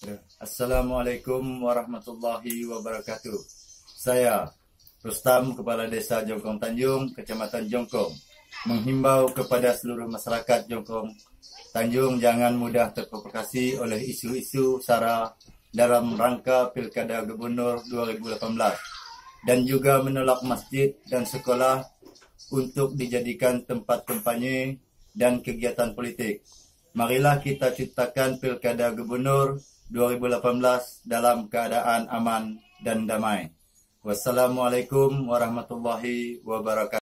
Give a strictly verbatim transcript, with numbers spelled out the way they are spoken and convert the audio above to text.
Assalamualaikum warahmatullahi wabarakatuh. Saya Rustam, Kepala Desa Jongkong Tanjung, Kecamatan Jongkong, menghimbau kepada seluruh masyarakat Jongkong Tanjung jangan mudah terprovokasi oleh isu-isu sara dalam rangka Pilkada Gubernur dua ribu lapan belas dan juga menolak masjid dan sekolah untuk dijadikan tempat kampanye dan kegiatan politik. Marilah kita ciptakan Pilkada Gubernur dua ribu lapan belas dalam keadaan aman dan damai. Wassalamualaikum warahmatullahi wabarakatuh.